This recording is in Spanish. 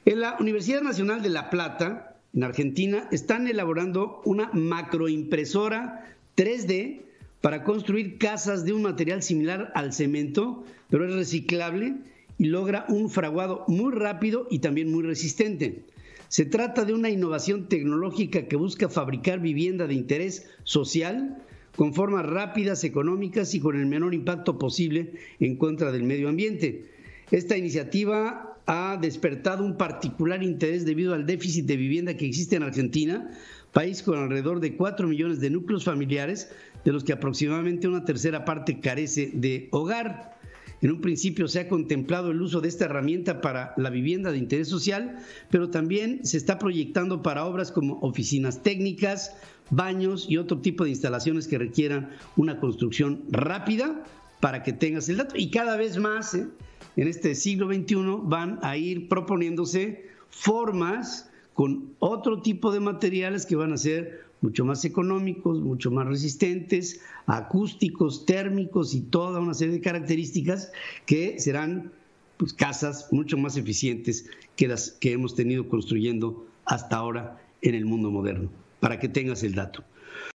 En la Universidad Nacional de La Plata, en Argentina, están elaborando una macroimpresora 3D para construir casas de un material similar al cemento, pero es reciclable y logra un fraguado muy rápido y también muy resistente. Se trata de una innovación tecnológica que busca fabricar vivienda de interés social con formas rápidas, económicas y con el menor impacto posible en contra del medio ambiente. Esta iniciativa ha despertado un particular interés debido al déficit de vivienda que existe en Argentina, país con alrededor de 4 millones de núcleos familiares, de los que aproximadamente una tercera parte carece de hogar. En un principio se ha contemplado el uso de esta herramienta para la vivienda de interés social, pero también se está proyectando para obras como oficinas técnicas, baños y otro tipo de instalaciones que requieran una construcción rápida, para que tengas el dato. Y cada vez más, en este siglo XXI, van a ir proponiéndose formas con otro tipo de materiales que van a ser mucho más económicos, mucho más resistentes, acústicos, térmicos y toda una serie de características que serán casas mucho más eficientes que las que hemos tenido construyendo hasta ahora en el mundo moderno, para que tengas el dato.